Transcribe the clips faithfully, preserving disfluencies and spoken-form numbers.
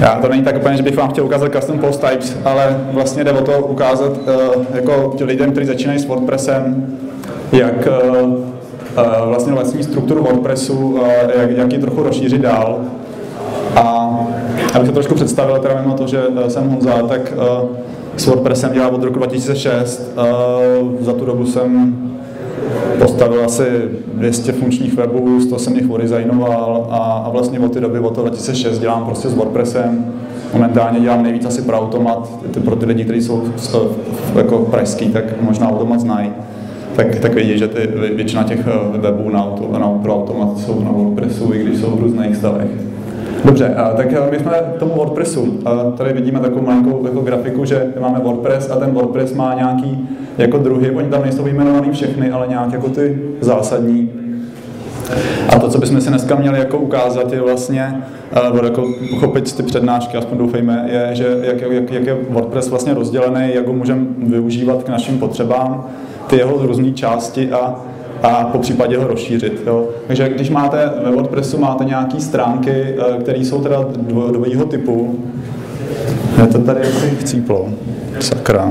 Já to není tak úplně, že bych vám chtěl ukázat custom post types, ale vlastně jde o to ukázat uh, jako lidem, kteří začínají s WordPressem, jak uh, uh, vlastně vlastní strukturu WordPressu, uh, jak, jak ji trochu rozšířit dál. A abych se trošku představil, teda mimo to, že uh, jsem Honza, tak uh, s WordPressem dělám od roku dva tisíce šest. Uh, za tu dobu jsem postavil asi dvě stě funkčních webů, sto jsem jich oddesignoval a, a vlastně od té doby, od toho dva tisíce šest dělám prostě s WordPressem. Momentálně dělám nejvíc asi pro Automat, pro ty lidi, kteří jsou jako pražský, tak možná Automat znají. Tak, tak vidí, že ty, většina těch webů na, auto, na, pro Automat jsou na WordPressu, i když jsou v různých stavech. Dobře, tak my jsme k tomu WordPressu. Tady vidíme takovou malinkou jako grafiku, že máme WordPress a ten WordPress má nějaký jako druhy, oni tam nejsou vyjmenovaný všechny, ale nějak jako ty zásadní. A to, co bychom si dneska měli jako ukázat, je vlastně, nebo jako pochopit ty přednášky, aspoň doufejme, je, že jak, jak, jak je WordPress vlastně rozdělený, jak ho můžeme využívat k našim potřebám, ty jeho různé části a a po případě ho rozšířit. Jo. Takže když máte ve WordPressu máte nějaké stránky, které jsou teda dvojího typu. Je to tady asi chcíplo. Sakra.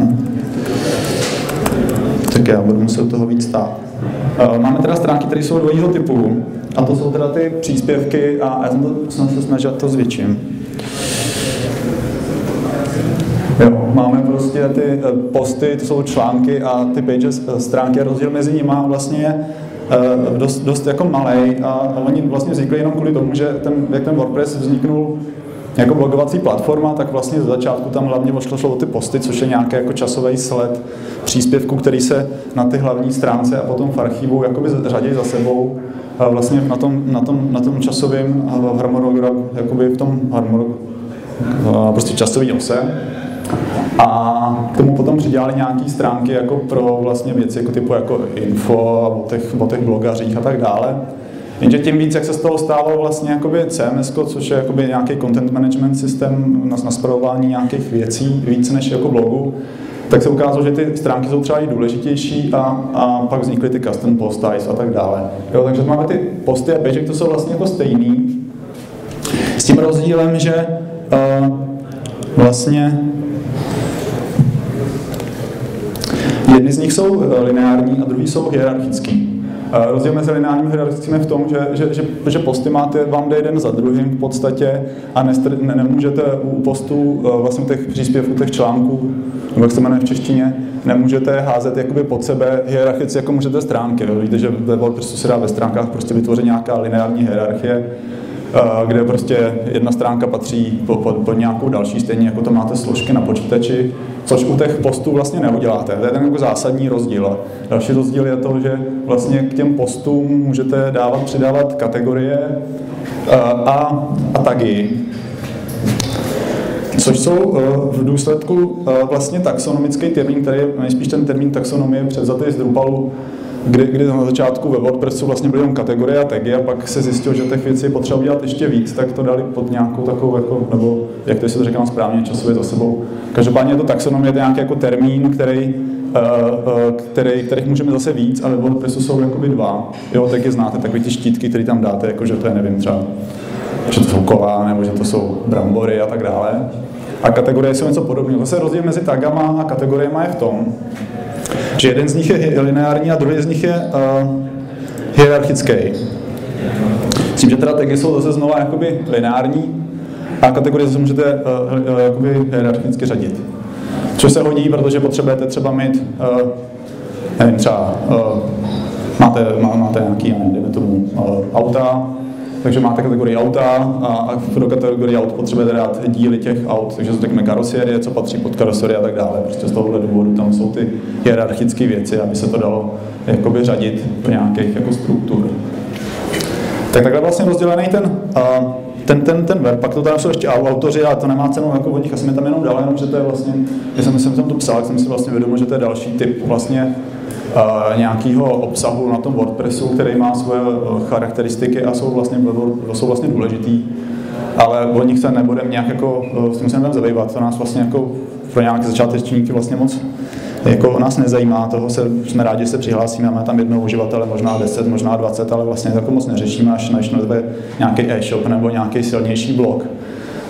Tak já budu muset toho víc stát. Máme teda stránky, které jsou dvojího typu. A to jsou teda ty příspěvky a já jsem, to, jsem se snažil to zvětším. Jo, máme prostě ty posty, to jsou články a ty pages, stránky a rozdíl mezi nimi vlastně je dost, dost jako malej a oni vlastně vznikli jenom kvůli tomu, že ten, jak ten WordPress vzniknul jako blogovací platforma, tak vlastně z začátku tam hlavně šlo o ty posty, což je nějaký jako časový sled příspěvku, který se na ty hlavní stránce a potom v archivu jakoby řadí za sebou vlastně na tom, na tom, na tom časovém harmonogramu, jakoby v tom harmonogramu, prostě časový ose. A k tomu potom přidělali nějaké stránky jako pro vlastně věci jako typu jako info o těch, o těch blogařích a tak dále. Jenže tím víc, jak se z toho stávalo vlastně jakoby C M S, což je jakoby nějaký content management systém na, na spravování nějakých věcí, víc než jako blogu, tak se ukázalo, že ty stránky jsou třeba i důležitější a, a pak vznikly ty custom post types a tak dále. Jo, takže máme ty posty a page, to jsou vlastně jako stejný. S tím rozdílem, že uh, vlastně jedny z nich jsou lineární a druhý jsou hierarchický. Rozdíl mezi lineárním a hierarchickým je v tom, že, že, že, že posty máte, vám jde jeden za druhým v podstatě a ne, ne, nemůžete u postů vlastně těch příspěvků, těch článků, nebo jak se jmenuje v češtině, nemůžete házet jakoby pod sebe hierarchicky, jako můžete stránky. Víte, že ve WordPressu se dá ve stránkách prostě vytvořit nějaká lineární hierarchie, kde prostě jedna stránka patří pod, pod, pod nějakou další, stejně jako to máte složky na počítači, což u těch postů vlastně neuděláte. To je ten jako zásadní rozdíl. Další rozdíl je to, že vlastně k těm postům můžete dávat, přidávat kategorie a, a tagy, což jsou v důsledku vlastně taxonomický termín, který je nejspíš ten termín taxonomie převzatý z Drupalu, Kdy, kdy na začátku ve WordPressu vlastně byly jen kategorie a tagy a pak se zjistilo, že těch věcí je potřeba udělat ještě víc, tak to dali pod nějakou takovou, jako, nebo jak to si to říkám správně, časově za sebou. Každopádně je to taxonomie, to je nějaký jako termín, který, uh, který, kterých můžeme zase víc, ale ve WordPressu jsou jakoby dva. Jo, taky znáte, takové ty štítky, které tam dáte, jako že to je, nevím, třeba, že to jsou kola, nebo že to jsou brambory a tak dále. A kategorie jsou něco podobného. Zase rozdíl mezi tagama a kategoriemi je v tom, že jeden z nich je lineární a druhý z nich je uh, hierarchický. S tím, že teda tagy jsou zase znova jakoby lineární a kategorie zase můžete uh, uh, jakoby hierarchicky řadit. Což se hodí, protože potřebujete třeba mít, uh, nevím, třeba uh, máte, má, máte nějaký, nevím, tomu uh, auta, takže máte kategorii auta a do kategorie aut potřebujete dát díly těch aut, takže to řekne karosérie, co patří pod karosérie a tak dále. Prostě z tohohle důvodu tam jsou ty hierarchické věci, aby se to dalo jakoby řadit do nějakých jako struktur. Tak takhle vlastně rozdělený ten, ten, ten, ten web, pak to tam jsou ještě autoři a to nemá cenu jako od nich, asi mi tam jenom dal, jenom že to je vlastně, když jsem, jsem to psal, jsem si vlastně vědomil, že to je další typ vlastně Uh, nějakého obsahu na tom WordPressu, který má svoje uh, charakteristiky a jsou vlastně, jsou vlastně důležitý, ale o nich se nebudeme nějak jako, uh, s tím se nebudeme zabývat, to nás vlastně jako pro nějaké začátečníky vlastně moc jako nás nezajímá, toho se, jsme rádi, že se přihlásíme, máme tam jednoho uživatele, možná deset, možná dvacet, ale vlastně jako moc neřešíme, až než nějaký e-shop nebo nějaký silnější blog.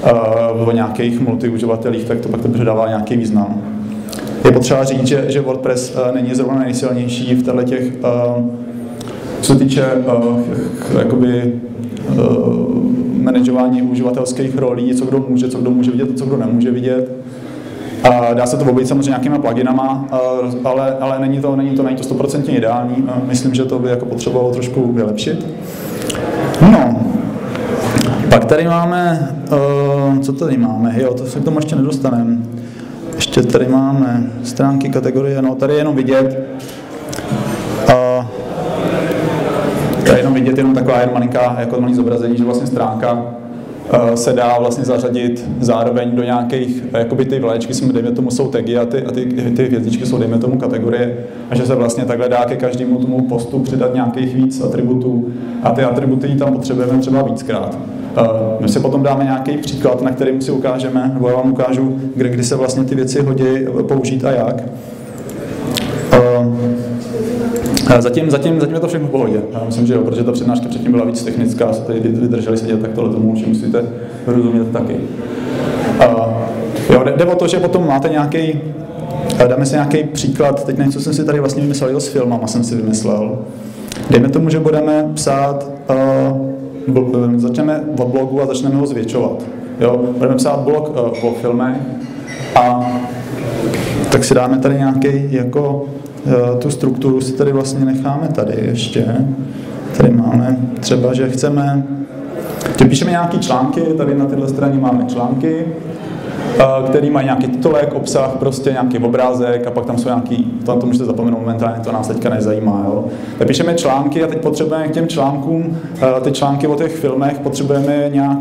uh, o nějakých multiuživatelích, tak to pak to předává nějaký význam. Je potřeba říct, že, že WordPress uh, není zrovna nejsilnější v těchto těch, uh, co se týče uh, jakoby, uh, manažování uživatelských rolí, co kdo může, co kdo může vidět, co kdo nemůže vidět. A dá se to obejít samozřejmě nějakýma pluginama, ale, ale není to, není to, není to sto procent ideální. Myslím, že to by jako potřebovalo trošku vylepšit. No, pak tady máme, uh, co tady máme, jo, to se k tomu ještě nedostaneme. Ještě tady máme stránky, kategorie, no tady je jenom vidět. Uh, tady je jenom vidět, jenom taková jen malinká, jako malý zobrazení, že vlastně stránka se dá vlastně zařadit zároveň do nějakých, jakoby ty vlečky, jsme dejme tomu jsou tagy a ty, a ty, ty hvězdičky jsou dejme tomu kategorie a že se vlastně takhle dá ke každému tomu postu přidat nějakých víc atributů a ty atributy tam potřebujeme třeba víckrát. My si potom dáme nějaký příklad, na kterým si ukážeme, nebo já vám ukážu, kde, kdy se vlastně ty věci hodí použít a jak. Zatím, zatím, zatím je to všechno v pohodě. Já myslím, že jo, protože ta přednáška předtím byla víc technická, se tady vydrželi sedět, tak tohle tomu už musíte rozumět taky. Uh, jo, jde o to, že potom máte nějaký, dáme si nějaký příklad, teď něco jsem si tady vlastně vymyslel, s filmama jsem si vymyslel. Dejme tomu, že budeme psát, uh, začneme od blogu a začneme ho zvětšovat. Jo, budeme psát blog uh, o filmech a tak si dáme tady nějaký jako tu strukturu si tady vlastně necháme tady ještě. Tady máme třeba, že chceme, že píšeme nějaké články, tady na této straně máme články, který mají nějaký titulek, obsah, prostě nějaký obrázek a pak tam jsou nějaký, to, to můžete zapomenout momentálně, to nás teďka nezajímá. Jo. Tak píšeme články a teď potřebujeme k těm článkům, ty články o těch filmech potřebujeme nějak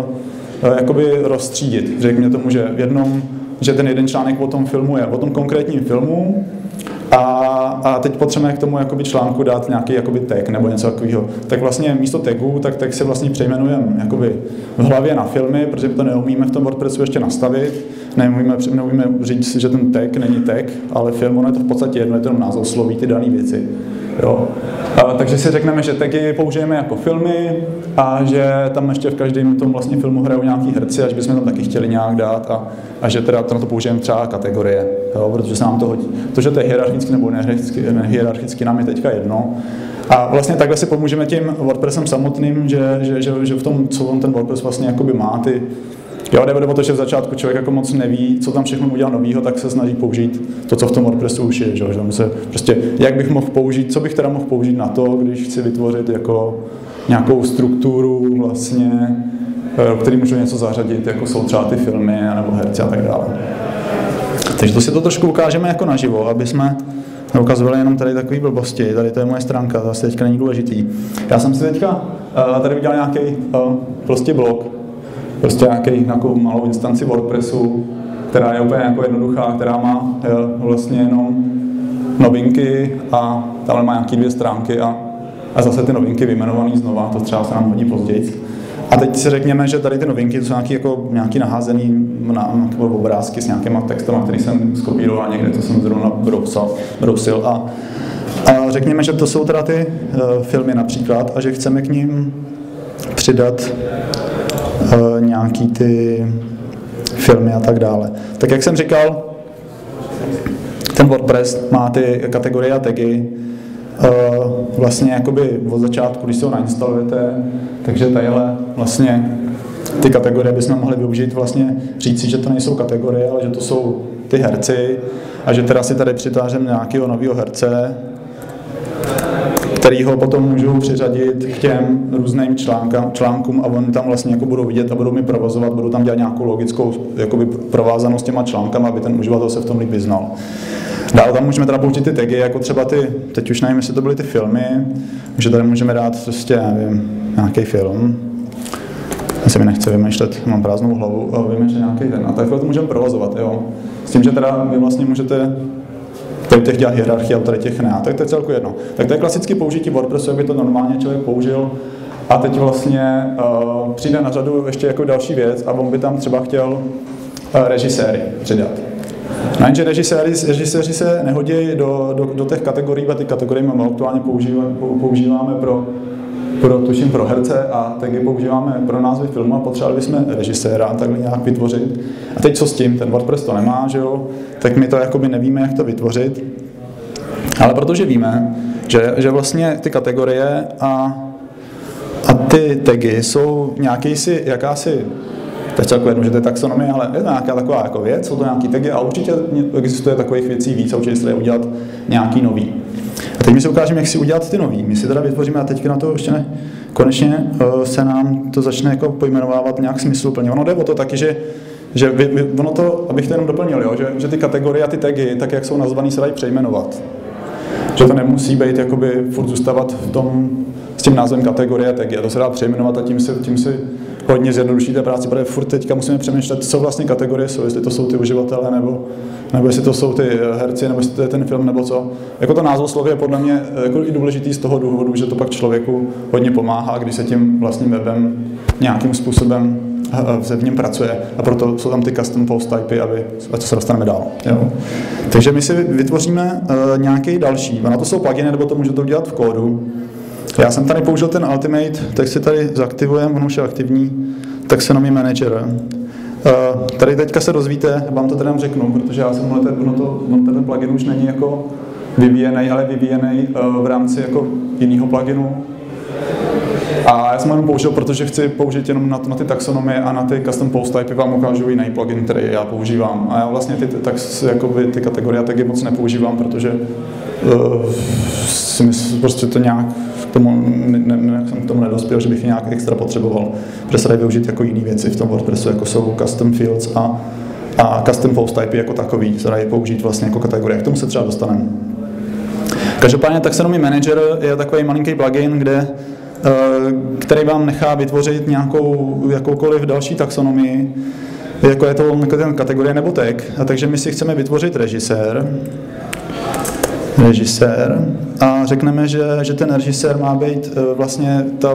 jakoby rozstřídit. Řekněme tomu, že v jednom, že ten jeden článek o tom filmu je o tom konkrétním filmu, A, a teď potřebujeme k tomu jakoby článku dát nějaký jakoby tag nebo něco takového. Tak vlastně místo tagu, tak tag si vlastně přejmenujeme jakoby v hlavě na filmy, protože to neumíme v tom WordPressu ještě nastavit. Neumíme, neumíme říct, že ten tag není tag, ale film, ono je to v podstatě jedno, je to jenom název sloví ty dané věci. Jo. A, takže si řekneme, že tagy použijeme jako filmy a že tam ještě v každém tom vlastně filmu hrajou nějaký herci, až bychom tam taky chtěli nějak dát a, a že teda na to použijeme třeba kategorie, jo, protože se nám to hodí. To, že to je hierarchicky nebo nehierarchicky, nám je teďka jedno. A vlastně takhle si pomůžeme tím WordPressem samotným, že, že, že, že v tom, co on ten WordPress vlastně jakoby má, ty jo, jde o to, že v začátku člověk jako moc neví, co tam všechno udělal novýho, tak se snaží použít to, co v tom WordPressu už je, že, že se prostě, jak bych mohl použít, co bych teda mohl použít na to, když chci vytvořit jako nějakou strukturu vlastně, který můžu něco zařadit, jako jsou třeba ty filmy nebo herci a tak dále. Takže to si to trošku ukážeme jako naživo, aby jsme neukazovali jenom tady takové blbosti. Tady to je moje stránka, to asi teďka není důležitý. Já jsem si teďka uh, tady udělal nějaký uh, prostě blog, prostě nějaký, nějakou malou instanci WordPressu, která je úplně jako jednoduchá, která má uh, vlastně jenom novinky a tam má nějaké dvě stránky a, a zase ty novinky vyjmenované znova, to třeba se nám hodí později. A teď si řekněme, že tady ty novinky to jsou nějaký, jako, nějaký naházený na, na obrázky s nějakýma textama, který jsem skopíroval někde, co jsem zrovna brousil. A, a řekněme, že to jsou teda ty uh, filmy například a že chceme k ním přidat uh, nějaký ty filmy a tak dále. Tak jak jsem říkal, ten WordPress má ty kategorie a tagy, Uh, vlastně jakoby od začátku, když si ho nainstalujete, takže tadyhle vlastně ty kategorie bychom mohli využít vlastně říct si, že to nejsou kategorie, ale že to jsou ty herci a že teda si tady přitážeme nějakého nového herce, kterýho potom můžu přiřadit k těm různým článkám, článkům a oni tam vlastně jako budou vidět a budou mi provozovat, budou tam dělat nějakou logickou jakoby provázanost s těma článkama, aby ten uživatel se v tom líp vyznal. Dál tam můžeme teda použít ty tagy, jako třeba ty, teď už nevím, jestli to byly ty filmy, že tady můžeme dát prostě, nevím, nějaký film. Já se mi nechce vymýšlet, mám prázdnou hlavu, a vymýšlet nějaký ten. A takhle to můžeme provozovat, jo. S tím, že teda vy vlastně můžete tady těch dělat hierarchii, a tady těch ne, tak to je celku jedno. Tak to je klasicky použití WordPressu, jak by to normálně člověk použil. A teď vlastně uh, přijde na řadu ještě jako další věc a on by tam třeba chtěl uh, režiséry přidat. No jenže režiséři, režiséři se nehodí do, do, do těch kategorií a ty kategorie my aktuálně používáme, používáme pro pro, tuším, pro herce a tagy používáme pro názvy filmu a potřebovali bychom režiséra takhle nějak vytvořit. A teď co s tím? Ten WordPress to nemá, že jo? Tak my to jakoby nevíme, jak to vytvořit. Ale protože víme, že, že vlastně ty kategorie a, a ty tagy jsou nějaký si, jakási, teď celkově jedno, že to je taxonomie, ale je to nějaká taková jako věc, jsou to nějaký tagy a určitě existuje takových věcí víc a určitě se dají udělat nějaký nový. A teď my si ukážeme, jak si udělat ty nový. My si teda vytvoříme a teďka na to ještě ne, konečně uh, se nám to začne jako pojmenovávat nějak smysluplně. Ono jde o to taky, že, že vy, vy, ono to, abych to jenom doplnil, jo, že, že ty kategorie a ty tagy, tak jak jsou nazvaný, se dají přejmenovat. Že to nemusí být jakoby furt zůstávat v tom, s tím názvem kategorie a tagy. A to se dá přejmenovat a tím si, tím si hodně zjednodušíte práci, protože furt teďka musíme přemýšlet, co vlastně kategorie jsou, jestli to jsou ty uživatelé, nebo, nebo jestli to jsou ty herci, nebo jestli to je ten film, nebo co. Jako to názvosloví je podle mě jako i důležitý z toho důvodu, že to pak člověku hodně pomáhá, když se tím vlastním webem nějakým způsobem se v něm pracuje. A proto jsou tam ty custom post typy, aby, a to se dostaneme dál. Jo. Takže my si vytvoříme uh, nějaký další. A na to jsou pluginy, nebo to můžete udělat v kódu. Já jsem tady použil ten Ultimate, tak si tady zaktivujeme, on už je aktivní, taxonomy manager. Uh, tady teďka se dozvíte, vám to tady řeknu, protože já jsem ono, ono to, ono ten plugin už není jako vyvíjený, ale vyvíjený uh, v rámci jako jiného pluginu. A já jsem jenom použil, protože chci použít jenom na, na ty taxonomie a na ty custom post typy vám ukážu jiný plugin, který já používám. A já vlastně ty, tax, jakoby, ty kategorie taky moc nepoužívám, protože uh, si myslím, prostě to nějak k tomu, ne, ne, jsem k tomu nedospěl, že bych je nějak extra potřeboval. Protože se dají využít jako jiné věci v tom WordPressu, jako jsou custom fields a, a custom post typy jako takový, se dají použít vlastně jako kategorie. K tomu se třeba dostaneme. Každopádně Taxonomy Manager je takový malinký plugin, kde který vám nechá vytvořit nějakou jakoukoliv další taxonomii, jako je to jako ten kategorie nebo tag. A takže my si chceme vytvořit režisér, režisér a řekneme, že, že ten režisér má být vlastně ta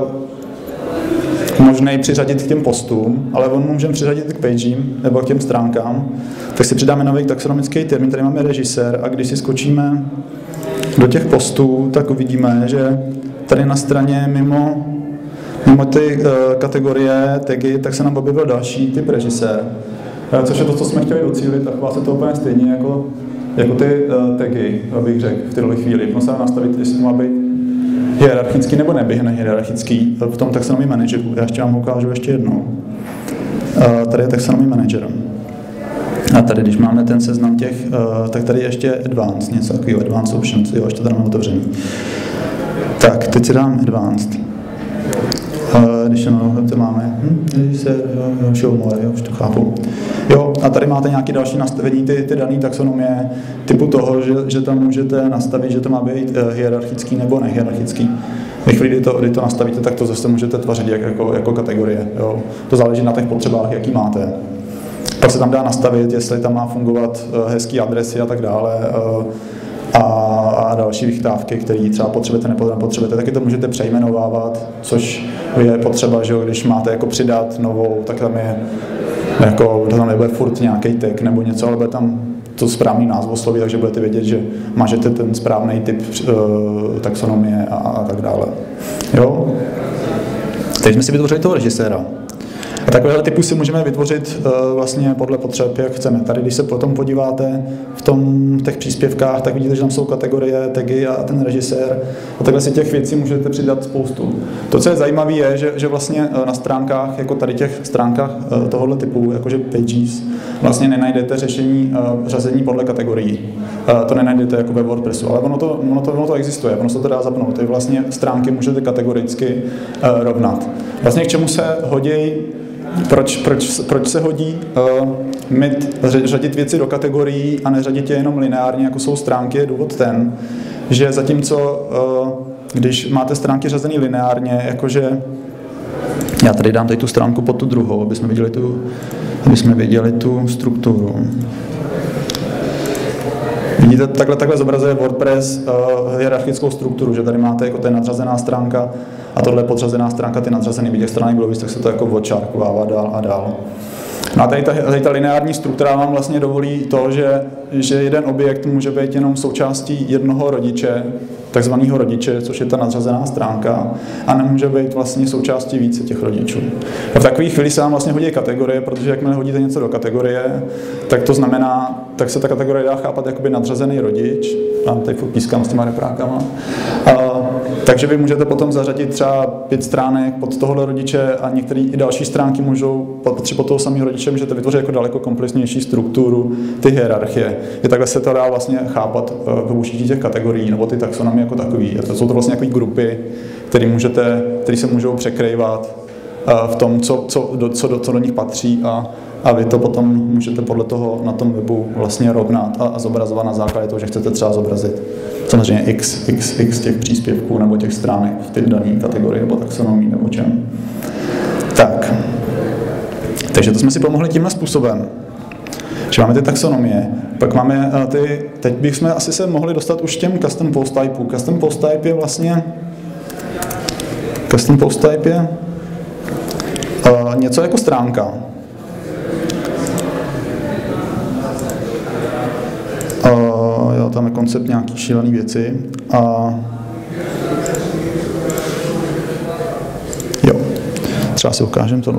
možný přiřadit k těm postům, ale on můžeme přiřadit k pagím nebo k těm stránkám. Tak si přidáme nový taxonomický termín, tady máme režisér a když si skočíme do těch postů, tak uvidíme, že tady na straně mimo, mimo ty uh, kategorie, tagy, tak se nám objevil další typ režisér. Uh, což je to, co jsme chtěli docílit a chová se to úplně stejně jako, jako ty uh, tagy, abych řekl v této chvíli. Můžeme se nastavit, jestli to má být hierarchický nebo neběhne hierarchický v tom taxonomy manageru. Já ještě vám ukážu ještě jednou. Uh, tady je taxonomy manager. A tady, když máme ten seznam těch, uh, tak tady je ještě advanced, něco takového, advanced options, jo, ještě tady máme otevřený. Tak, teď si dám advanced. Uh, když no, to máme, hm, režisér, show more, jo, už to chápu. Jo, a tady máte nějaké další nastavení, ty, ty dané taxonomie, typu toho, že, že tam můžete nastavit, že to má být uh, hierarchický nebo nehierarchický. Ve chvíli, kdy to, kdy to nastavíte, tak to zase můžete tvořit jak, jako, jako kategorie. Jo. To záleží na těch potřebách, jaký máte. Pak se tam dá nastavit, jestli tam má fungovat uh, hezký adresy a tak dále. Uh, A, a další vychytávky, které třeba potřebujete nebo nepotřebujete, taky to můžete přejmenovávat, což je potřeba, že když máte jako přidat novou, tak tam je jako, tam nebude furt nějaký tag nebo něco, ale bude tam to správný názvosloví, takže budete vědět, že máte ten správný typ uh, taxonomie a, a tak dále. Jo? Teď jsme si vytvořili toho režiséra. A takovéhle typu si můžeme vytvořit uh, vlastně podle potřeb, jak chceme. Tady, když se potom podíváte v tom v těch příspěvkách, tak vidíte, že tam jsou kategorie, tagy a ten režisér. A takhle si těch věcí můžete přidat spoustu. To, co je zajímavé, je, že, že vlastně na stránkách, jako tady těch stránkách uh, tohohle typu, jakože pages, vlastně nenajdete řešení uh, řazení podle kategorií. Uh, to nenajdete jako ve WordPressu, ale ono to, ono to, ono to existuje, ono se to dá zapnout. Ty vlastně stránky můžete kategoricky uh, rovnat. Vlastně k čemu se hodí Proč, proč, proč se hodí uh, mít, řadit věci do kategorií a neřadit je jenom lineárně, jako jsou stránky, je důvod ten, že zatímco, uh, když máte stránky řazené lineárně, jakože já tady dám tady tu stránku pod tu druhou, aby jsme viděli tu, aby jsme viděli tu strukturu. Vidíte, takhle, takhle zobrazuje WordPress uh, hierarchickou strukturu, že tady máte jako to je nadřazená stránka a tohle je podřazená stránka, ty nadřazený, těch stránek bylo víc, tak se to jako odčárkovává dál a dál. No a tady ta, tady ta lineární struktura vám vlastně dovolí to, že, že jeden objekt může být jenom součástí jednoho rodiče, takzvaného rodiče, což je ta nadřazená stránka, a nemůže být vlastně součástí více těch rodičů. A v takové chvíli se vám vlastně hodí kategorie, protože jakmile hodíte něco do kategorie, tak to znamená, tak se ta kategorie dá chápat jakoby nadřazený rodič. Mám tady furt pískám s těma reprákama. A, takže vy můžete potom zařadit třeba pět stránek pod tohohle rodiče a některé i další stránky můžou patřit pod toho samého rodiče, můžete vytvořit jako daleko komplexnější strukturu ty hierarchie. Je takhle se to dá vlastně chápat v využití těch kategorií nebo ty taxonomie jako takový. To jsou to vlastně takové grupy, které můžete, které se můžou překrývat v tom, co, co, do, co, do, co do nich patří a a vy to potom můžete podle toho na tom webu vlastně rovnat a, a zobrazovat na základě toho, že chcete třeba zobrazit samozřejmě x, x, x těch příspěvků nebo těch stránek v té dané kategorii nebo taxonomii nebo čem. Tak. Takže to jsme si pomohli tímhle způsobem, že máme ty taxonomie, pak máme ty, teď bychom asi se mohli dostat už těm custom post typeů. Custom post type je vlastně custom post type je uh, něco jako stránka. Uh, jo, tam je koncept nějaký šílený věci a jo, třeba si ukážem tohle.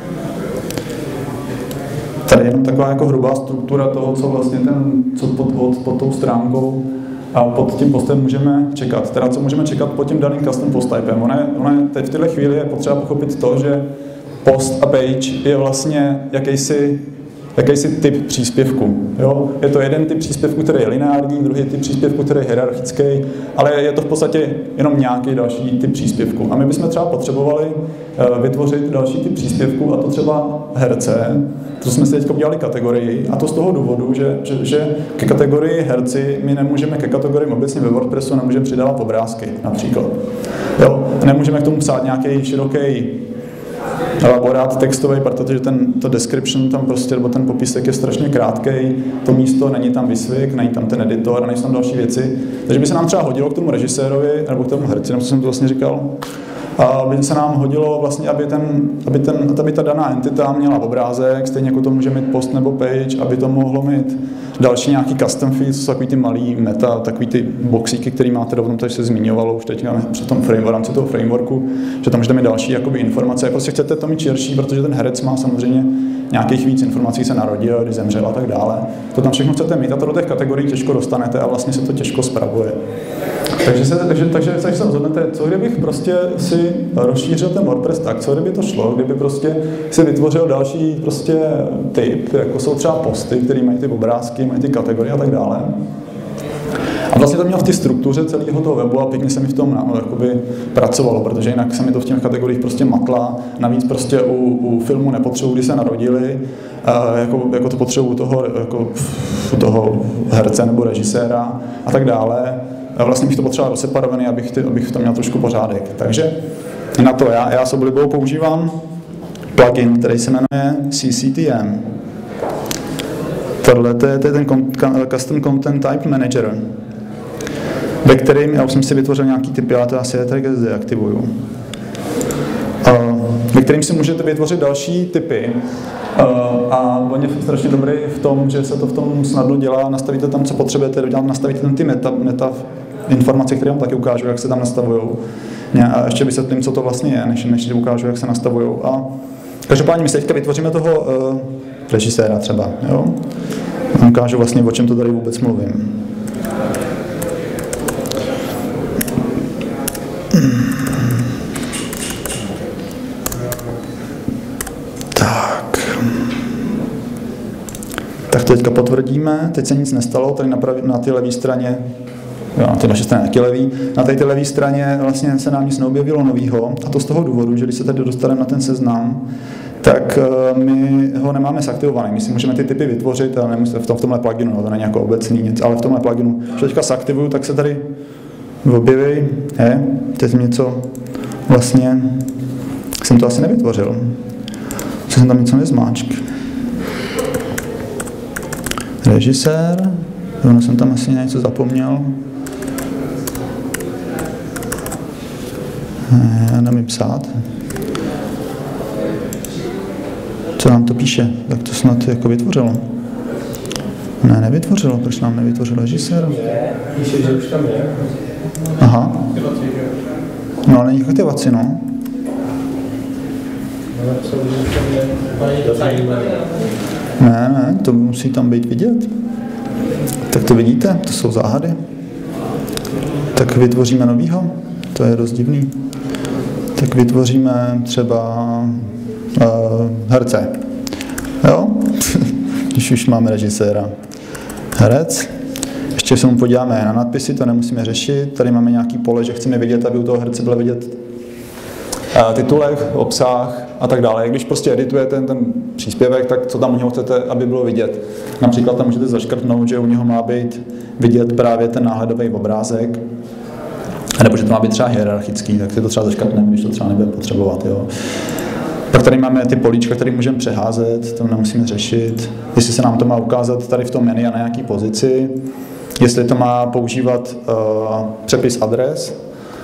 Tady je jenom taková jako hrubá struktura toho, co vlastně ten, co pod, pod, pod tou stránkou a pod tím postem můžeme čekat. Teda co můžeme čekat pod tím daným custom post typem. Ono je, ono je, teď v této chvíli je potřeba pochopit to, že post a page je vlastně jakýsi jakýsi typ příspěvku. Jo? Je to jeden typ příspěvku, který je lineární, druhý typ příspěvku, který je hierarchický, ale je to v podstatě jenom nějaký další typ příspěvku. A my bychom třeba potřebovali vytvořit další typ příspěvku, a to třeba herce. To jsme si teď udělali kategorii, a to z toho důvodu, že, že, že ke kategorii herci my nemůžeme ke kategoriím obecně ve WordPressu nemůžeme přidávat obrázky například. Jo? Nemůžeme k tomu psát nějaký široký elaborát textový, protože ten, to description tam prostě, nebo ten popisek je strašně krátký, to místo není tam vysvěk, není tam ten editor a nejsou tam další věci. Takže by se nám třeba hodilo k tomu režisérovi, nebo k tomu herci, nebo co jsem to vlastně říkal, a by se nám hodilo vlastně, aby, ten, aby, ten, aby ta daná entita měla obrázek, stejně jako to může mít post nebo page, aby to mohlo mít další nějaký custom feeds, jsou takový ty malý meta, takový ty boxíky, který máte rovnou, takže se zmiňovalo už teď při tom frameworku, v rámci toho frameworku, že tam můžete mít další jakoby, informace. Prostě chcete to mít širší, protože ten herec má samozřejmě nějakých víc informací, se narodil, když zemřel a tak dále. To tam všechno chcete mít a to do těch kategorií těžko dostanete a vlastně se to těžko spravuje. Takže se, takže, takže, takže se rozhodnete, co kdybych prostě si rozšířil ten WordPress tak, co kdyby to šlo, kdyby prostě si vytvořil další prostě typ, jako jsou třeba posty, které mají ty obrázky, mají ty kategorie a tak dále. A vlastně to mělo v té struktuře celého toho webu a pěkně se mi v tom no, jakoby pracovalo, protože jinak se mi to v těch kategoriích prostě matla. Navíc prostě u, u filmu nepotřebuji, kdy se narodili, uh, jako, jako to potřebuji toho, jako, u toho herce nebo režiséra a tak dále. A vlastně bych to potřeboval doseparovaný, abych, ty, abych v tom měl trošku pořádek. Takže na to já, já s oblibou používám plugin, který se jmenuje C C T M. Tohle to je, to je ten Custom Content Type Manager, ve kterým, já už jsem si vytvořil nějaký typy, ale to asi je tady deaktivuju. Ve kterým si můžete vytvořit další typy. A on je strašně dobrý v tom, že se to v tom snadno dělá, nastavíte tam, co potřebujete, nastavíte tam ty meta, meta informace, které vám taky ukážu, jak se tam nastavují. A ještě vysvětlím, co to vlastně je, než, než ukážu, jak se nastavují. A každopádně my se teďka vytvoříme toho uh, režiséra třeba, jo? A ukážu vlastně, o čem to tady vůbec mluvím. Tak. Tak to teďka potvrdíme, teď se nic nestalo, tady na, pravi, na té levé straně, jo, na té naší straně taky levý, na té levé straně vlastně se nám nic neobjevilo novýho, a to z toho důvodu, že když se tady dostaneme na ten seznam, tak my ho nemáme zaktivovaný. My si můžeme ty typy vytvořit, ale nemusíme v, tom, v tomhle pluginu, no, to není jako obecný nic, ale v tomhle pluginu, když teďka zaktivuju, tak se tady objeví, je, teď jsem něco, vlastně, jsem to asi nevytvořil, že jsem tam něco nezmáčk. Režisér, ono jsem tam asi něco zapomněl. Já nevím psát. Co nám to píše? Tak to snad jako vytvořilo. Ne, nevytvořilo. Proč nám nevytvořilo režisér? Píše, že už tam je. Aha. No, ale není aktivaci, no. Ne, ne, to musí tam být vidět. Tak to vidíte, to jsou záhady. Tak vytvoříme novýho, to je dost divný. Tak vytvoříme třeba uh, herce. Jo? Když už máme režiséra. Herec. Ještě se mu podíváme na nadpisy, to nemusíme řešit. Tady máme nějaký pole, že chceme vidět, aby u toho herce bylo vidět uh, titulek, obsah a tak dále. Když prostě editujete ten, ten příspěvek, tak co tam u něho chcete, aby bylo vidět. Například tam můžete zaškrtnout, že u něho má být vidět právě ten náhledový obrázek. A nebo že to má být třeba hierarchický, tak si to třeba zaškrtneme, když to třeba nebudeme potřebovat. Jo. Pak tady máme ty políčka, které můžeme přeházet, to nemusíme řešit. Jestli se nám to má ukázat tady v tom menu a na nějaký pozici. Jestli to má používat uh, přepis adres.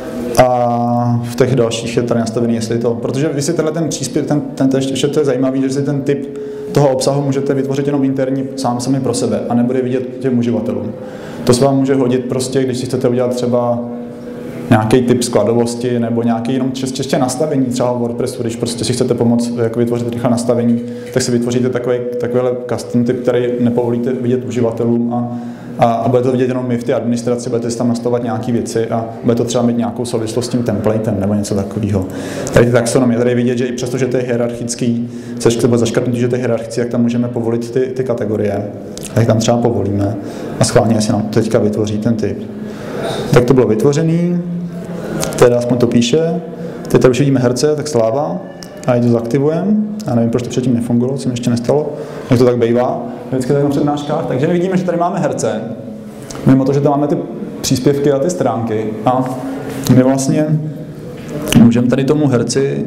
A v těch dalších je tady nastavený, jestli to, protože vy si tenhle ten příspěv, ten, ten, ten ještě to je zajímavý, že si ten typ toho obsahu můžete vytvořit jenom interní sám sami pro sebe a nebude vidět těm uživatelům. To se vám může hodit prostě, když si chcete udělat třeba nějaký typ skladovosti nebo nějaký jenom čistě nastavení třeba v WordPressu, když prostě si chcete pomoct jako vytvořit rychle nastavení, tak si vytvoříte takový, takovýhle custom typ, který nepovolíte vidět uživatelům a, a, a bude to vidět jenom my v té administraci, budete si tam nastavovat nějaké věci a bude to třeba mít nějakou souvislost s tím templatem nebo něco takového. Tady ty taxonomie, tady vidět, že i přesto, že to je hierarchický, což třeba zaškrtnutí, že to je hierarchický, jak tam můžeme povolit ty, ty kategorie, tak tam třeba povolíme a schválně si nám teďka vytvoří ten typ. Tak to bylo vytvořený. Teda aspoň to píše. Teď tady už vidíme herce, tak sláva. A to zaktivujeme. Já nevím, proč to předtím nefungovalo, co mi ještě nestalo. Jak to tak bývá. Vždycky tak na přednáškách. Takže my vidíme, že tady máme herce. Mimo to, že tam máme ty příspěvky a ty stránky. A my vlastně můžeme tady tomu herci,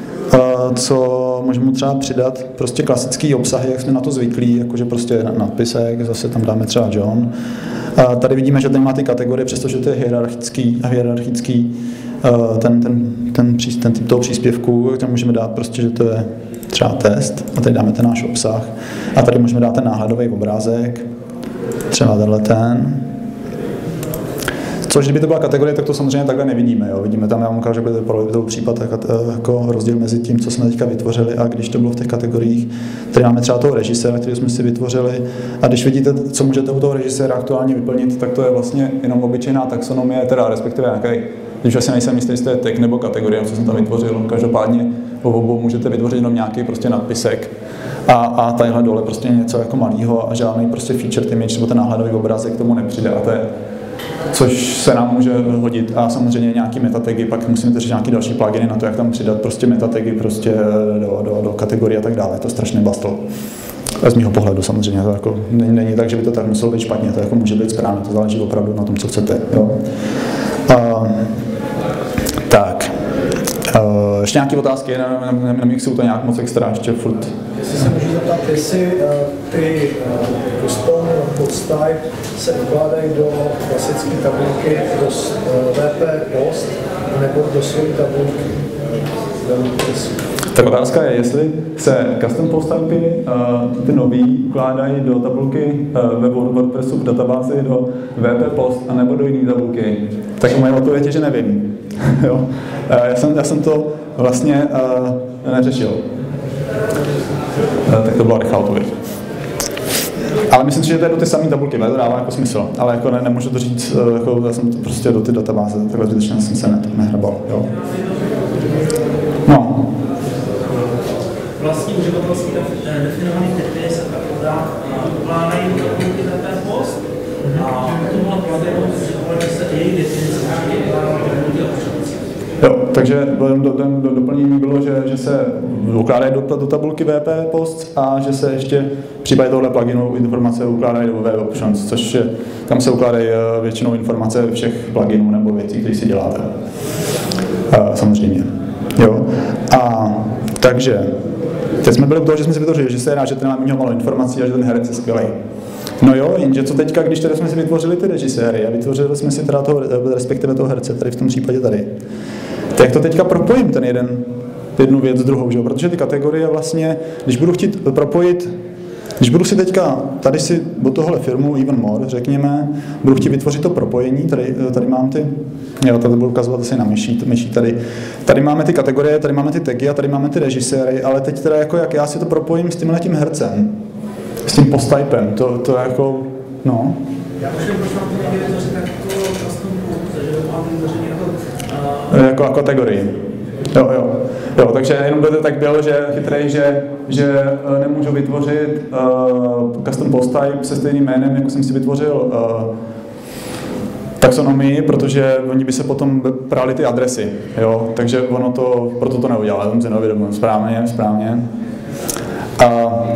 co můžeme třeba přidat, prostě klasický obsahy, jak jsme na to zvyklí, jakože prostě nadpisek, zase tam dáme třeba John. A tady vidíme, že tady má ty kategorie, přestože to je hierarchický a hierarchický ten, ten, ten, ten typ toho příspěvku, tam můžeme dát prostě, že to je třeba test a tady dáme ten náš obsah a tady můžeme dát ten náhledový obrázek, třeba tenhle ten. Což kdyby to byla kategorie, tak to samozřejmě takhle nevidíme. Jo. Vidíme tam, já vám ukážu, že to byl případ jako rozdíl mezi tím, co jsme teďka vytvořili a když to bylo v těch kategoriích. Tady máme třeba toho režiséra, který jsme si vytvořili a když vidíte, co můžete u toho režiséra aktuálně vyplnit, tak to je vlastně jenom obyčejná taxonomie, teda respektive nějaký, když asi nejsem jistý, jestli to je tag nebo kategorie, co jsem tam vytvořil. Každopádně po obou můžete vytvořit jenom nějaký prostě nadpisek. A, a tadyhle dole prostě něco jako malýho a žádný prostě featured image nebo ten náhledový obrázek k tomu nepřijde. A to je, což se nám může hodit a samozřejmě nějaký metatagy, pak musíme řešit nějaký další pluginy na to, jak tam přidat prostě metatagy prostě do, do, do kategorie a tak dále. To strašně bastl. Z mýho pohledu samozřejmě, to jako není, není tak, že by to tak muselo být špatně, to jako může být správně, to záleží opravdu na tom, co chcete. Jo. A, tak. Uh, ještě nějaké otázky? Nemyslím to nějak moc extra, ještě furt. Jestli se můžu zeptat, jestli uh, ty uh, custom post-type se ukládají do klasické tabulky do uh, V P post nebo do své tabulky uh, tak otázka je, jestli se custom post-typy, uh, ty nový, ukládají do tabulky uh, ve WordPressu v databázi do V P post anebo do jiné tabulky. Tak moje odpověď je, že nevím. jo? Uh, já, jsem, já jsem to vlastně uh, neřešil. Uh, tak to byla rychlá odpověď. Ale myslím si, že to je do ty samé tabulky, to dává jako smysl, ale jako ne, nemůžu to říct, uh, jako já jsem to prostě do ty databáze, takhle zbytečně jsem se ne, nehrabal. Jo? No. Vlastní uživatelský definovaný typy se tak ukládají do tabulky V P post a tomuhle pluginu že se její definice ukládají do tabulky občanství. Jo, takže do, do, do, doplnění bylo, že, že se ukládají do, do tabulky V P post a že se ještě v případě tohle pluginu informace ukládají do Web Options, což je, tam se ukládají většinou informace všech pluginů nebo věcí, které si děláte. A, samozřejmě. Jo. A takže teď jsme byli u toho, že jsme si vytvořili režiséra, že ten máme měl malo informací a že ten herec je skvělý. No jo, jenže co teďka, když teda jsme si vytvořili ty režiséry a vytvořili jsme si teda toho, respektive toho herce, tady v tom případě tady, tak to teďka propojím ten jeden, jednu věc s druhou, že jo? Protože ty kategorie vlastně, když budu chtít propojit Když budu si teďka, tady si do tohohle firmu Even More, řekněme, budu chtít vytvořit to propojení, tady, tady mám ty, já tady budu ukazovat asi na myší, myší tady, tady máme ty kategorie, tady máme ty tagy a tady máme ty režiséry, ale teď teda jako jak já si to propojím s tímhle tím hercem, s tím posttypem, to, to jako, no. Já už jen proč mám to někdy vytvořit jako custom pouze, že mám vytvořit jako... Jako, jako kategorii. Jo, jo. Jo, takže jenom by to tak bylo, že chytrej, že, že nemůžu vytvořit uh, custom post type se stejným jménem, jako jsem si vytvořil uh, taxonomii, protože oni by se potom prali ty adresy, jo, takže ono to, proto to neudělá, já jsem si neuvědomil, správně, správně. A,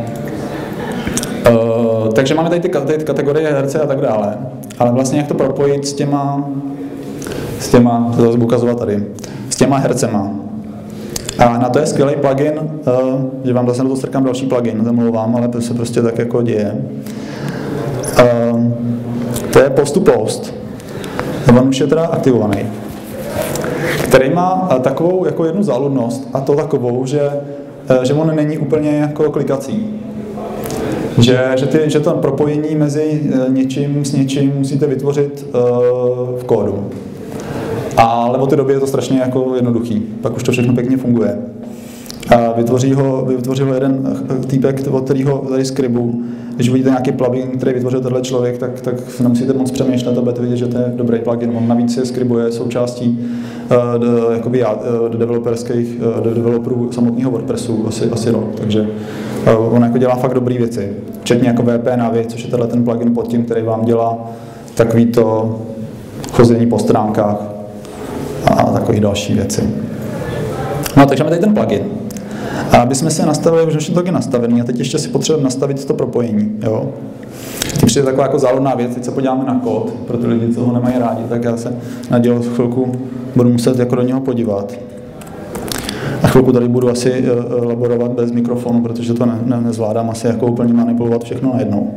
uh, takže máme tady ty, ty kategorie herce a tak dále, ale vlastně jak to propojit s těma, s těma, to zase budu ukazovat tady, s těma hercema. A na to je skvělý plugin, uh, že vám zase na to strkám další plugin, zamluvám, ale to se prostě tak jako děje. Uh, to je post to post. On už je teda aktivovaný. Který má uh, takovou jako jednu záludnost, a to takovou, že, uh, že on není úplně jako klikací. Že, že, ty, že to propojení mezi uh, něčím s něčím musíte vytvořit uh, v kódu. Ale od té doby je to strašně jako jednoduchý, pak už to všechno pěkně funguje. A vytvoří ho, vytvoří ho jeden týpek, od kterého tady Scribu. Když vidíte nějaký plugin, který vytvořil tenhle člověk, tak, tak nemusíte moc přemýšlet a budete vidět, že to je dobrý plugin. On navíc je Scribuje součástí uh, d, jakoby, uh, developerských, uh, developerů samotného WordPressu asi, asi rok. Takže uh, on jako dělá fakt dobré věci. Včetně jako V P Navy, což je tenhle ten plugin pod tím, který vám dělá takový to chození po stránkách a takové další věci. No, takže máme tady ten plugin. A aby jsme si nastavili, už je to taky nastavený, a teď ještě si potřebujeme nastavit to propojení. Jo? Teď přijde taková jako záludná věc, teď se podíváme na kód, pro ty lidi, co ho nemají rádi, tak já se na díl chvilku budu muset jako do něho podívat. A chvilku tady budu asi laborovat bez mikrofonu, protože to ne, ne, nezvládám asi jako úplně manipulovat všechno najednou.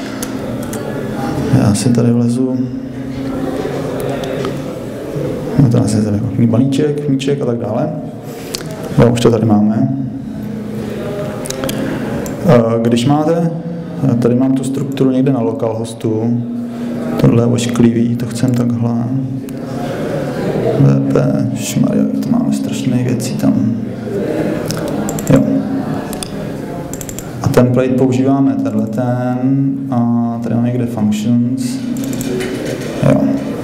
Já si tady vlezu. No to asi tady je balíček, míček a tak dále. No, už to tady máme. Když máte, tady mám tu strukturu někde na localhostu, tohle je ošklivý, to chcem takhle. V P, šmarja, to máme strašné věci tam. Jo. A template používáme tenhle ten, a tady máme někde functions. Jo.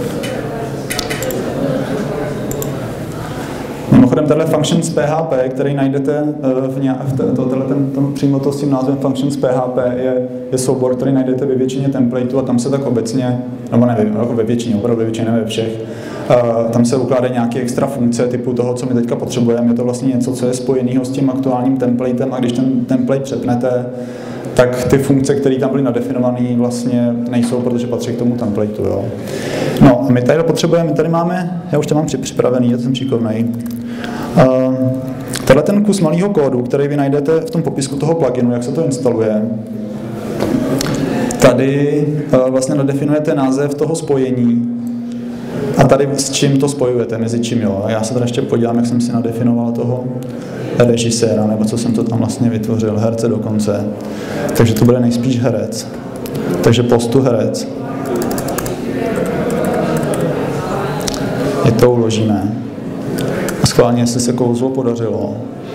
Mimochodem, tenhle functions P H P, který najdete v, ně, v to, to, ten, to, přímo to s tím názvem functions P H P, je, je soubor, který najdete ve většině templateů a tam se tak obecně, nebo nevím, jako ve většině, opravdu ve většině, ne ve všech, uh, tam se ukládají nějaké extra funkce typu toho, co my teďka potřebujeme. Je to vlastně něco, co je spojeného s tím aktuálním templatem, a když ten template přepnete, tak ty funkce, které tam byly nadefinované, vlastně nejsou, protože patří k tomu templateu. Jo. No a my tady potřebujeme, my tady máme, já už to mám připravený, já jsem šikovnej. Uh, Tenhle ten kus malého kódu, který vy najdete v tom popisku toho pluginu, jak se to instaluje, tady uh, vlastně nadefinujete název toho spojení a tady s čím to spojujete, mezi čím, jo. Já se tady ještě podívám, jak jsem si nadefinoval toho režiséra, nebo co jsem to tam vlastně vytvořil, herce dokonce. Takže to bude nejspíš herec. Takže postu herec. Je to uložíme. A schválně, jestli se kouzlo podařilo.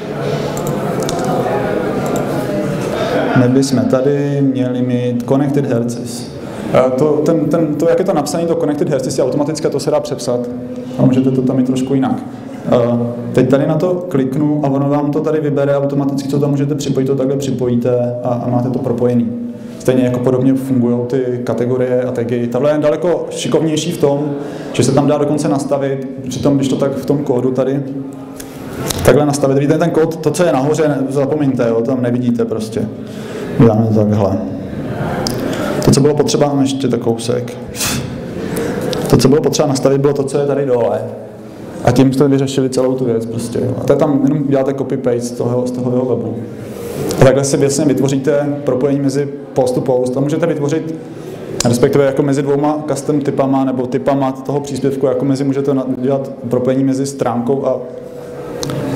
My bychom tady měli mít Connected Herces. To, ten, ten, to, jak je to napsané, to Connected Herces je automatické, to se dá přepsat. A můžete to tam mít trošku jinak. Teď tady na to kliknu a ono vám to tady vybere automaticky, co tam můžete připojit, to takhle připojíte a, a máte to propojený. Stejně jako podobně fungují ty kategorie a tagy. Tahle je daleko šikovnější v tom, že se tam dá dokonce nastavit, přitom když to tak v tom kódu tady takhle nastavit. Víte, ten kód, to, co je nahoře, zapomeňte, jo, tam nevidíte prostě. Uděláme to takhle. To, co bylo potřeba, mám ještě tak kousek. To, co bylo potřeba nastavit, bylo to, co je tady dole. A tím jste vyřešili celou tu věc prostě. Jo. A to tam jenom děláte copy-paste z toho, z toho webu. A takhle si věcně vytvoříte propojení mezi post to post. A můžete vytvořit, respektive jako mezi dvouma custom typama nebo typama toho příspěvku, jako mezi můžete dělat propojení mezi stránkou a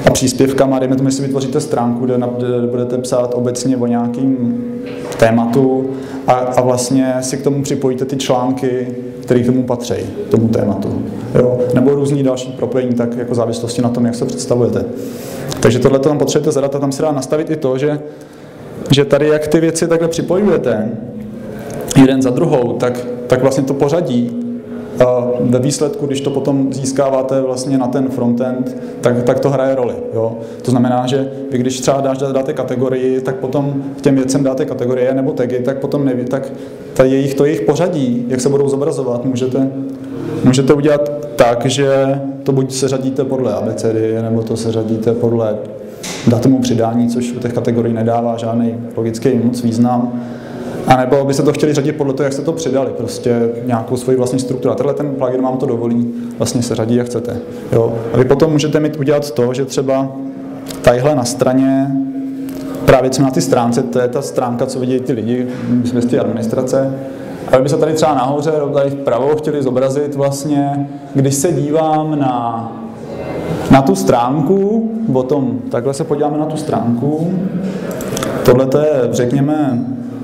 a příspěvkama, dejme tomu, jestli vytvoříte stránku, kde, kde budete psát obecně o nějakým tématu a, a vlastně si k tomu připojíte ty články, které k tomu patří, tomu tématu. Jo? Nebo různý další propojení, tak jako závislosti na tom, jak se představujete. Takže tohle tam potřebujete zadat a tam se dá nastavit i to, že, že tady jak ty věci takhle připojujete jeden za druhou, tak, tak vlastně to pořadí a ve výsledku, když to potom získáváte vlastně na ten frontend, tak, tak to hraje roli. Jo? To znamená, že vy když třeba dáš, dáte kategorii, tak potom k těm věcem dáte kategorie nebo tagy, tak potom neví, tak ta jejich, to jejich pořadí, jak se budou zobrazovat, můžete, můžete udělat tak, že to buď seřadíte podle abecedy, nebo to seřadíte podle datumu přidání, což u těch kategorií nedává žádný logický moc význam. A nebo byste to chtěli řadit podle toho, jak jste to přidali, prostě nějakou svoji vlastní strukturu. A tenhle ten plugin vám to dovolí vlastně se řadit, jak chcete. Jo? A vy potom můžete mít udělat to, že třeba tadyhle na straně, právě co na ty stránce, to je ta stránka, co vidí ty lidi z té administrace, a vy byste tady třeba nahoře, tady vpravo chtěli zobrazit vlastně, když se dívám na, na tu stránku, potom takhle se podíváme na tu stránku, tohle je, řekněme,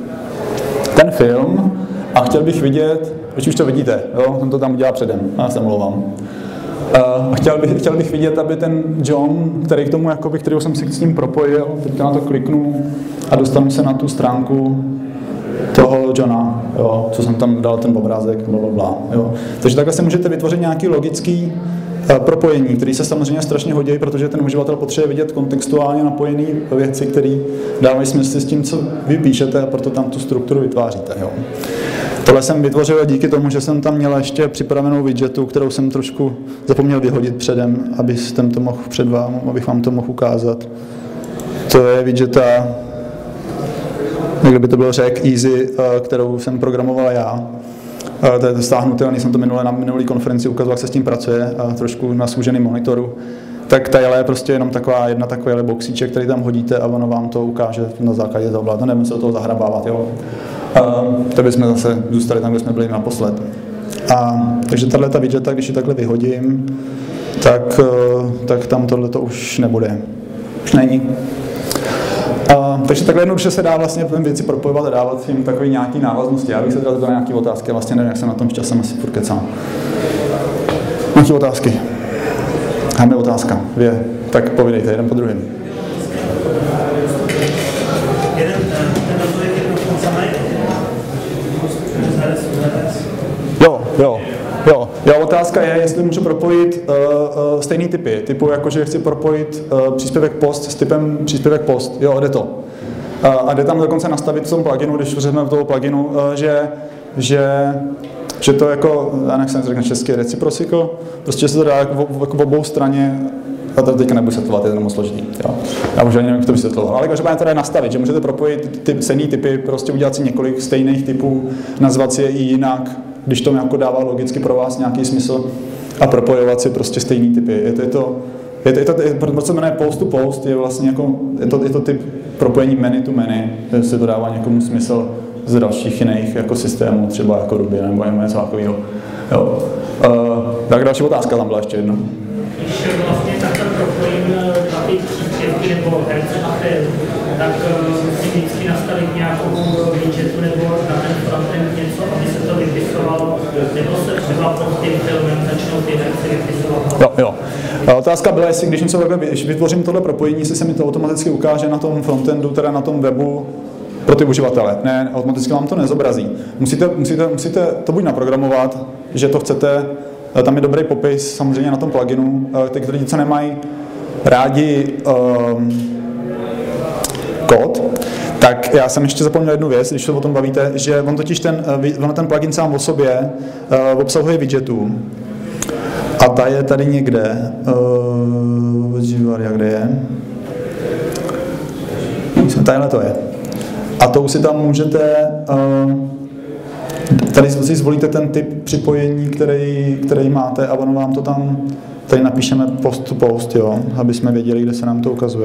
ten film a chtěl bych vidět, když už to vidíte, jo, jsem to tam udělal předem, já se omlouvám. Uh, chtěl, bych, chtěl bych vidět, aby ten John, který k tomu, jakoby, kterého jsem si s ním propojil, teďka na to kliknu a dostanu se na tu stránku toho Johna, jo, co jsem tam dal ten obrázek, blablabla, jo. Takže takhle si můžete vytvořit nějaký logický uh, propojení, který se samozřejmě strašně hodí, protože ten uživatel potřebuje vidět kontextuálně napojené věci, které dávají smysl s tím, co vy píšete, a proto tam tu strukturu vytváříte. Jo. Tohle jsem vytvořil díky tomu, že jsem tam měl ještě připravenou widgetu, kterou jsem trošku zapomněl vyhodit předem, abyste to mohl před vám, abych vám to mohl ukázat. To je widgeta, jak by to bylo řek, Easy, kterou jsem programoval já. To je stáhnutelný, jsem to minule na minulý konferenci ukazoval, jak se s tím pracuje, a trošku na zúženém monitoru. Tak tadyhle je prostě jenom taková jedna takový boxíček, který tam hodíte a ono vám to ukáže na základě toho. To nebudeme se do toho zahrabávat, jo. A to bychom zase zůstali tam, kde jsme byli naposled. A, takže tato widgeta, když ji takhle vyhodím, tak, tak tam tohleto už nebude. Už není. A, takže takhle jednoduše se dá vlastně věci propojovat a dávat jim takový nějaký návaznosti. Já bych se teda zeptal nějaké otázky a vlastně nevím, jak jsem na tom časem asi furt kecám. Nějaké otázky? Máme otázka, dvě. Tak povídejte, jeden po druhém. Jo, jo, jo. Jo, otázka je, jestli můžu propojit uh, uh, stejný typy. Typu jako, že chci propojit uh, příspěvek post s typem příspěvek post. Jo, jde to. Uh, a jde tam dokonce nastavit v tom pluginu, když řekneme v toho pluginu, uh, že, že, že to jako, já nechci se řekne česky, reciprocal, prostě se to dá jako v, jako v obou straně. A to teďka nebudu vysvětlovat, je to moc složitý. Jo. Já možná nevím, jak to vysvětloval. Ale každopádně to dá nastavit, že můžete propojit ty stejný typy, prostě udělat si několik stejných typů, nazvat si je i jinak, když to jako dává logicky pro vás nějaký smysl, a propojovat si prostě stejný typy. Je to, je to, je to, je to, je to proč se jmenuje post to post, je vlastně jako, je to, je to typ propojení many to many, že se to dává někomu smysl z dalších jiných jako systémů, třeba jako Ruby nebo něco takového. Jo. Uh, tak další otázka tam byla ještě jedna. Když vlastně takhle propojím na ty příspěvky nebo herce a film, tak si vždycky nastavit nějakou widgetu nebo na ten frontend něco, aby se to vypisovalo, nebo se třeba pod tím filmem začnou ty herce vypisovat. Jo, jo. A otázka byla, jestli když něco takhle, když vytvořím tohle propojení, jestli se mi to automaticky ukáže na tom frontendu, teda na tom webu pro ty uživatele. Ne, automaticky vám to nezobrazí. Musíte, musíte, musíte to buď naprogramovat, že to chcete. Tam je dobrý popis samozřejmě na tom pluginu. Ty lidi, co nemají rádi um, kód, tak já jsem ještě zapomněl jednu věc, když se o tom bavíte, že on totiž ten, on ten plugin sám o sobě uh, obsahuje widgetů. A ta je tady někde. Uh, kde je? Tadyhle to je. A tou si tam můžete uh, tady si zvolíte ten typ připojení, který, který máte, a ono vám to tam, tady napíšeme post to post, jo, aby jsme věděli, kde se nám to ukazuje.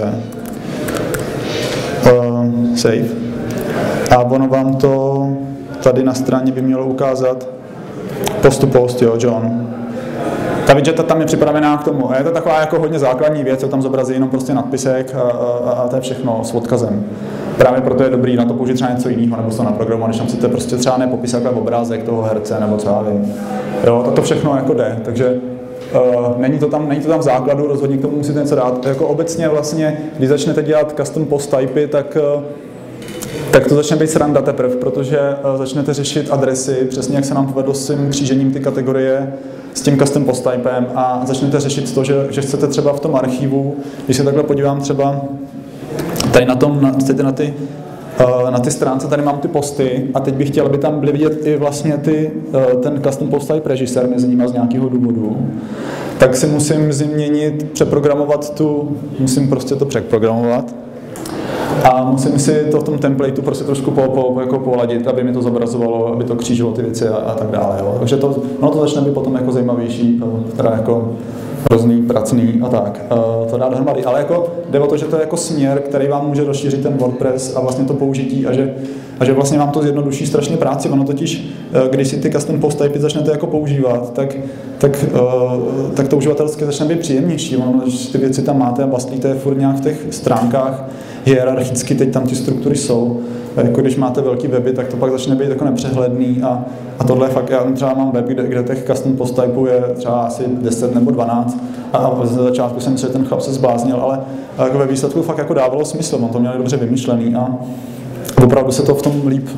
Uh, save. A ono vám to tady na straně by mělo ukázat post to post, jo, John. Ta widgeta tam je připravená k tomu. A je to taková jako hodně základní věc, co tam zobrazí jenom prostě nadpisek a, a, a to je všechno s odkazem. Právě proto je dobrý na to použít třeba něco jiného, nebo to naprogramovat, když tam chcete prostě třeba nepopis jako obrázek toho herce, nebo co já vím. Jo, to, to všechno jako jde, takže uh, není, to tam, není to tam v základu, rozhodně k tomu musíte něco dát. Jako obecně vlastně, když začnete dělat custom post typy, tak uh, tak to začne být sranda teprve, protože uh, začnete řešit adresy, přesně jak se nám povedlo s tím křížením ty kategorie, s tím custom post typem a začnete řešit to, že, že chcete třeba v tom archivu, když se takhle podívám třeba tady na tom, na, na ty, uh, na ty stránce, tady mám ty posty a teď bych chtěl, aby tam byly vidět i vlastně ty, uh, ten custom post type režisér mezi nimi z nějakého důvodu, tak si musím změnit, přeprogramovat tu, musím prostě to přeprogramovat. A musím si to v tom templateu prostě trošku po, po, jako poladit, aby mi to zobrazovalo, aby to křížilo ty věci a, a tak dále. Jo. Takže to, ono to začne být potom jako zajímavější, teda jako hrozný, pracný a tak. Uh, to dá dohromady. Ale jako jde o to, že to je jako směr, který vám může rozšířit ten WordPress a vlastně to použití a že, a že vlastně vám to zjednoduší strašně práci. Ono totiž, uh, když si ty custom post typy začnete jako používat, tak, tak, uh, tak to uživatelsky začne být příjemnější. Ono, když ty věci tam máte a bastlíte furt nějak v těch stránkách, hierarchicky teď tam ty struktury jsou. Jako když máte velký weby, tak to pak začne být jako nepřehledný a, a tohle fakt, já třeba mám web, kde, kde těch custom post typů je třeba asi deset nebo dvanáct a, a ze začátku jsem si, že ten chlap se zbláznil, ale jako ve výsledku fakt jako dávalo smysl, on to měl dobře vymyšlený a opravdu se to v tom líp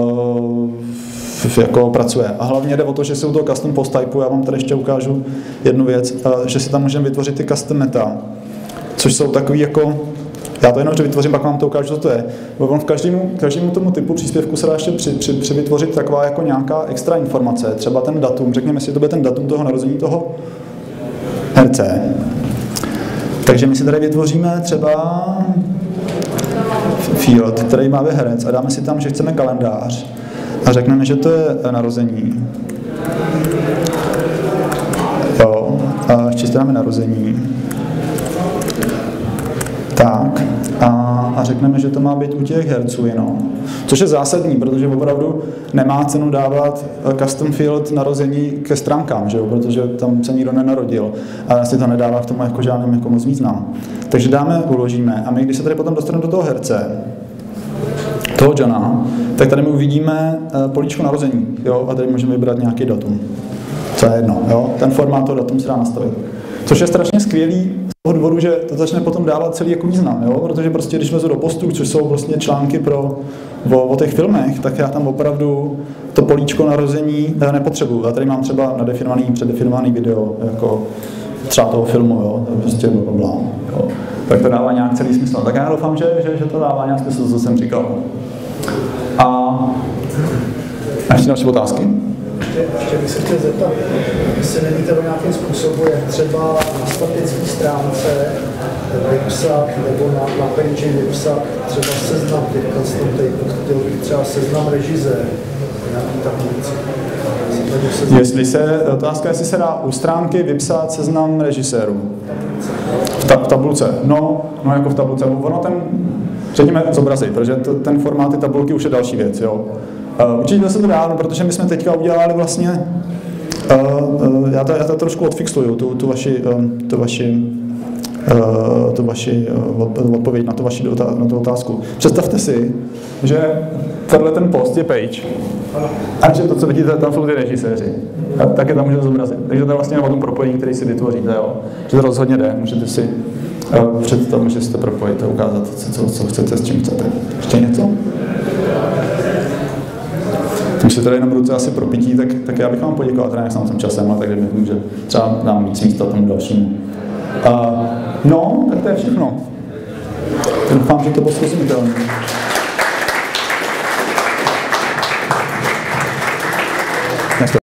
uh, jako pracuje. A hlavně jde o to, že si u toho custom post typů, já vám tady ještě ukážu jednu věc, uh, že si tam můžeme vytvořit ty custom meta, což jsou takový jako já to jenom, že vytvořím, pak vám to ukážu, co to je. On v každému, každému tomu typu příspěvku se dá ještě při, při, při vytvořit taková jako nějaká extra informace, třeba ten datum, řekněme si, to bude ten datum toho narození toho herce. Takže my si tady vytvoříme třeba field, který má herec a dáme si tam, že chceme kalendář a řekneme, že to je narození. Jo, a ještě si dáme narození. Tak a, a řekneme, že to má být u těch herců jenom. Což je zásadní, protože opravdu nemá cenu dávat custom field narození ke stránkám, že jo? Protože tam se nikdo nenarodil a si to nedává k tomu jako žádným jako moc význam. Takže dáme, uložíme a my, když se tady potom dostaneme do toho herce, toho Johna, tak tady my uvidíme políčko narození, jo? A tady můžeme vybrat nějaký datum. Co je jedno, jo? Ten formát toho datum se dá nastavit. Což je strašně skvělý z toho důvodu, že to začne potom dávat celý jako význam, jo? Protože prostě když lezu do postů, což jsou vlastně články pro, o, o těch filmech, tak já tam opravdu to políčko narození nepotřebuju. Já tady mám třeba nadefinovaný, předefinovaný video, jako třeba toho filmu, jo? To je prostě blablabla, jo? Tak to dává nějak celý smysl. Tak já doufám, že, že, že to dává nějak smysl, co jsem říkal. A, a ještě další otázky? Ještě, ještě bych se chtěl zeptat, jestli nevíte o nějakém způsobu, jak třeba na statické stránce vypsat, nebo na, na page vypsat třeba seznam těch custom typů, chtěl bych třeba seznam režisér, nějaký tabulce. Jestli se, otázka, jestli se dá u stránky vypsat seznam režisérů. V, ta, v tabulce. No, no jako v tabulce. Ono ten, řekněme, zobrazit, protože to, ten formát ty tabulky už je další věc, jo. Uh, určitě se to dá, no, protože my jsme teďka udělali vlastně, uh, uh, já, to, já to trošku odfixuju, tu, tu vaši, um, tu vaši, uh, tu vaši uh, odpověď na tu vaši na tu otázku. Představte si, že tenhle ten post je page a že to, co vidíte, tam jsou ty režiséři. A tak je tam můžete zobrazit. Takže to je vlastně o tom propojení, který si vytvoříte, jo. Že to rozhodně jde, můžete si uh, před tom, že si to propojit a ukázat, co, co chcete, s čím chcete. Ještě něco? Když se tady jenom ruce asi propití, tak, tak já bych vám poděkoval, teda nejsem jsem časem, takže mi může třeba dám víc místa tomu dalšímu. Uh, no, tak to je všechno. Doufám, že to bylo srozumitelné.